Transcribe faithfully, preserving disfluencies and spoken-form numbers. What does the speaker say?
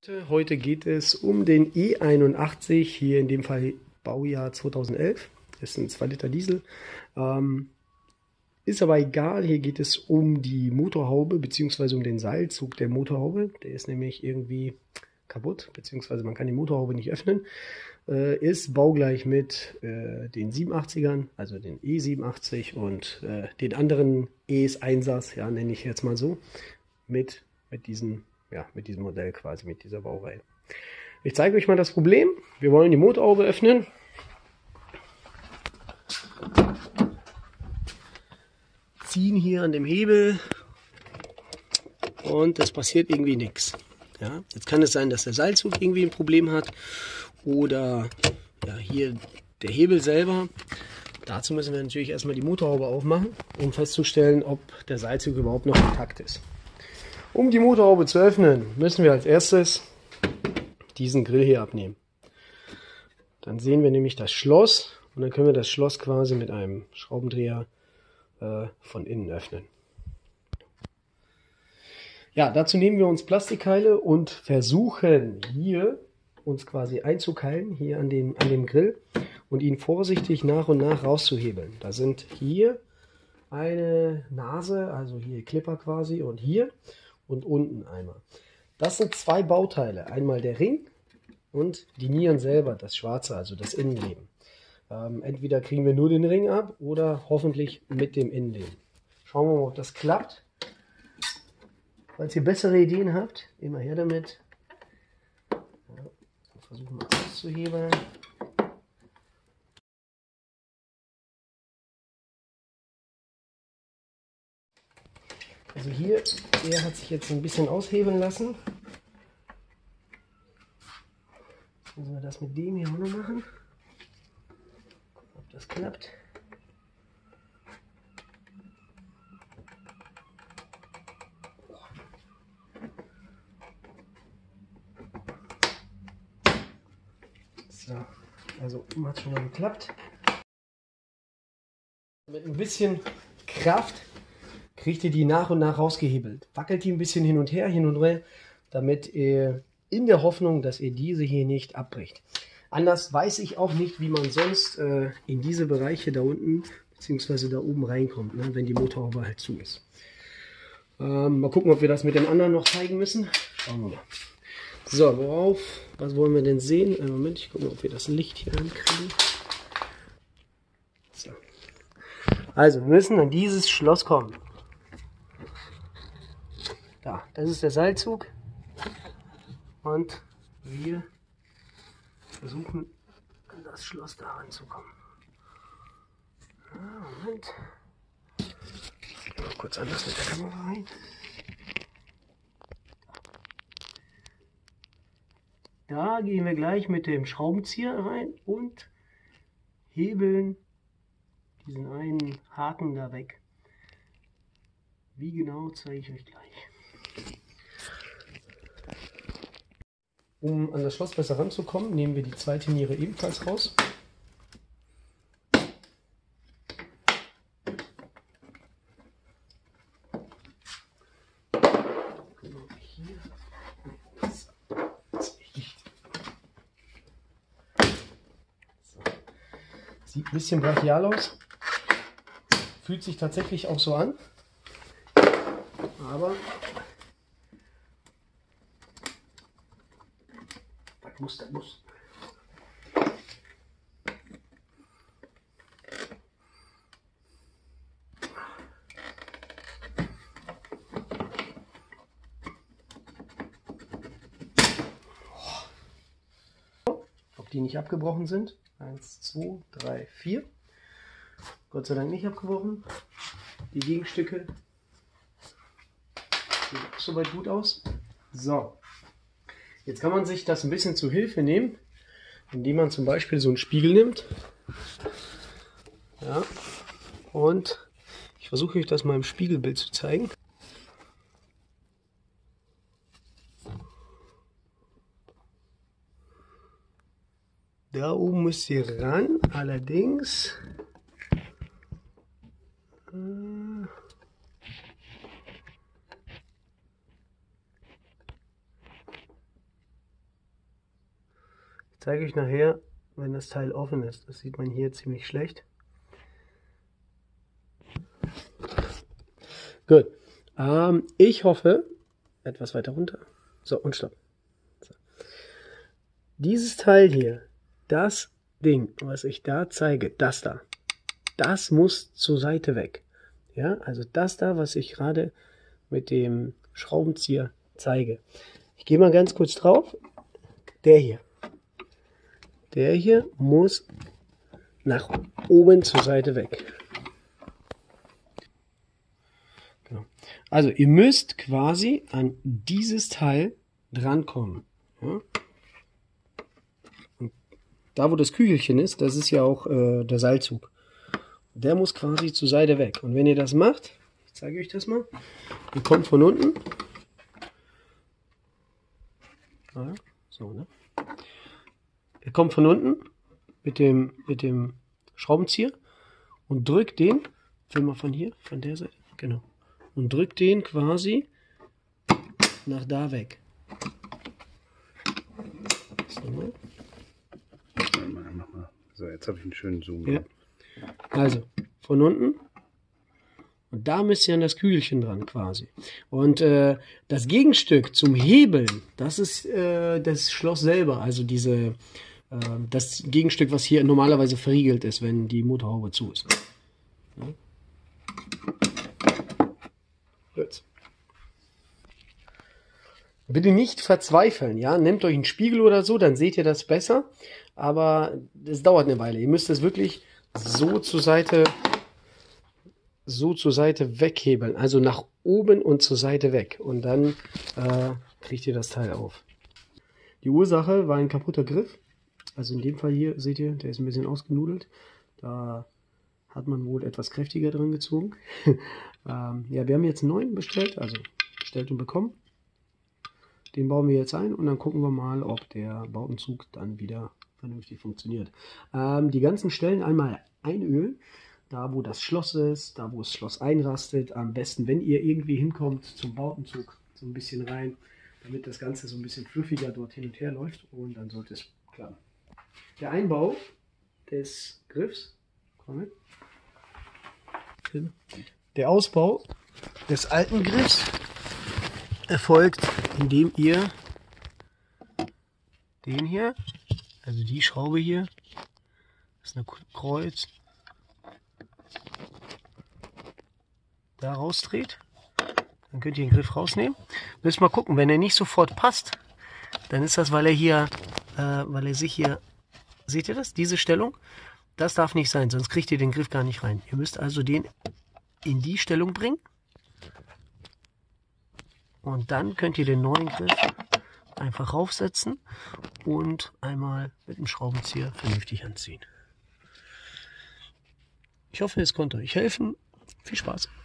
Heute geht es um den E einundachtzig, hier in dem Fall Baujahr zweitausendelf. Das ist ein zwei Liter Diesel. Ähm, ist aber egal, hier geht es um die Motorhaube bzw. um den Seilzug der Motorhaube. Der ist nämlich irgendwie kaputt, beziehungsweise man kann die Motorhaube nicht öffnen. Äh, ist baugleich mit äh, den siebenundachtzigern, also den E siebenundachtzig und äh, den anderen Es Einsers, ja, nenne ich jetzt mal so, mit, mit diesen Ja, mit diesem Modell quasi, mit dieser Baureihe. Ich zeige euch mal das Problem. Wir wollen die Motorhaube öffnen. Ziehen hier an dem Hebel und es passiert irgendwie nichts. Ja, jetzt kann es sein, dass der Seilzug irgendwie ein Problem hat oder ja, hier der Hebel selber. Dazu müssen wir natürlich erstmal die Motorhaube aufmachen, um festzustellen, ob der Seilzug überhaupt noch intakt ist. Um die Motorhaube zu öffnen, müssen wir als erstes diesen Grill hier abnehmen. Dann sehen wir nämlich das Schloss und dann können wir das Schloss quasi mit einem Schraubendreher äh, von innen öffnen. Ja, dazu nehmen wir uns Plastikkeile und versuchen hier uns quasi einzukeilen, hier an dem, an dem Grill und ihn vorsichtig nach und nach rauszuhebeln. Da sind hier eine Nase, also hier Clipper quasi und hier. Und unten einmal. Das sind zwei Bauteile. Einmal der Ring und die Nieren selber, das Schwarze, also das Innenleben. Ähm, entweder kriegen wir nur den Ring ab oder hoffentlich mit dem Innenleben. Schauen wir mal, ob das klappt. Falls ihr bessere Ideen habt, immer her damit. Ja, versuchen wir auszuhebeln. Also hier, der hat sich jetzt ein bisschen aushebeln lassen. Jetzt müssen wir das mit dem hier auch noch machen. Gucken, ob das klappt. So, also hat schon mal geklappt. Mit ein bisschen Kraft kriegt ihr die nach und nach rausgehebelt. Wackelt die ein bisschen hin und her, hin und her, damit ihr in der Hoffnung, dass ihr diese hier nicht abbricht. Anders weiß ich auch nicht, wie man sonst äh, in diese Bereiche da unten bzw. da oben reinkommt, ne, wenn die Motorhaube halt zu ist. Ähm, mal gucken, ob wir das mit den anderen noch zeigen müssen. Schauen wir mal. So, worauf, was wollen wir denn sehen? Einen Moment, ich gucke mal, ob wir das Licht hier ankriegen. So. Also, wir müssen an dieses Schloss kommen. Da, das ist der Seilzug und wir versuchen an das Schloss da ranzukommen. Ah, Moment. Ich gehe mal kurz anders mit der Kamera rein. Da gehen wir gleich mit dem Schraubenzieher rein und hebeln diesen einen Haken da weg. Wie genau, zeige ich euch gleich. Um an das Schloss besser ranzukommen, nehmen wir die zweite Niere ebenfalls raus. Sieht ein bisschen brachial aus, fühlt sich tatsächlich auch so an, aber das muss, das muss. Ob die nicht abgebrochen sind? Eins, zwei, drei, vier. Gott sei Dank nicht abgebrochen. Die Gegenstücke sehen auch soweit gut aus. So. Jetzt kann man sich das ein bisschen zu Hilfe nehmen, indem man zum Beispiel so einen Spiegel nimmt. Ja. Und ich versuche euch das mal im Spiegelbild zu zeigen. Da oben müsst ihr ran, allerdings äh, zeige euch nachher, wenn das Teil offen ist. Das sieht man hier ziemlich schlecht. Gut. Ähm, ich hoffe, etwas weiter runter. So, und stopp. So. Dieses Teil hier, das Ding, was ich da zeige, das da, das muss zur Seite weg. Ja, also das da, was ich gerade mit dem Schraubenzieher zeige. Ich gehe mal ganz kurz drauf. Der hier. Der hier muss nach oben zur Seite weg. Genau. Also ihr müsst quasi an dieses Teil drankommen. Ja? Und da wo das Kügelchen ist, das ist ja auch äh, der Seilzug. Der muss quasi zur Seite weg. Und wenn ihr das macht, ich zeige euch das mal, ihr kommt von unten. Ja, so, ne? Ihr kommt von unten mit dem, mit dem Schraubenzieher und drückt den, film mal von hier, von der Seite, genau, und drückt den quasi nach da weg. So, so jetzt habe ich einen schönen Zoom. Ja. Also, von unten. Und da müsst ihr an das Kügelchen dran quasi. Und äh, das Gegenstück zum Hebeln, das ist äh, das Schloss selber. Also diese, äh, das Gegenstück, was hier normalerweise verriegelt ist, wenn die Motorhaube zu ist. Ja. Gut. Bitte nicht verzweifeln, ja. Nehmt euch einen Spiegel oder so, dann seht ihr das besser. Aber das dauert eine Weile. Ihr müsst es wirklich so zur Seite, so zur Seite weghebeln. Also nach oben und zur Seite weg. Und dann äh, kriegt ihr das Teil auf. Die Ursache war ein kaputter Griff. Also in dem Fall hier, seht ihr, der ist ein bisschen ausgenudelt. Da hat man wohl etwas kräftiger dran gezogen. ähm, ja, wir haben jetzt einen neuen bestellt, also bestellt und bekommen. Den bauen wir jetzt ein und dann gucken wir mal, ob der Bautenzug dann wieder vernünftig funktioniert. Ähm, die ganzen Stellen einmal einölen, da wo das Schloss ist, da wo das Schloss einrastet. Am besten, wenn ihr irgendwie hinkommt zum Bautenzug, so ein bisschen rein, damit das Ganze so ein bisschen fluffiger dort hin und her läuft und dann sollte es klappen. Der Einbau des Griffs, komm mit. Der Ausbau des alten Griffs erfolgt, indem ihr den hier, also die Schraube hier, das ist ein Kreuz, da rausdreht. Dann könnt ihr den Griff rausnehmen. Müsst mal gucken, wenn er nicht sofort passt, dann ist das, weil er hier, äh, weil er sich hier, seht ihr das, diese Stellung, das darf nicht sein, sonst kriegt ihr den Griff gar nicht rein. Ihr müsst also den in die Stellung bringen und dann könnt ihr den neuen Griff einfach raufsetzen und einmal mit dem Schraubenzieher vernünftig anziehen. Ich hoffe, es konnte euch helfen. Viel Spaß!